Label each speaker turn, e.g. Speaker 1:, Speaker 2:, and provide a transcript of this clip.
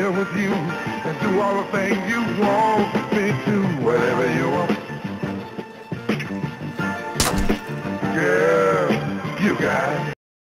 Speaker 1: here with you and do all the things you want me to, whatever you want. Girl, you got it.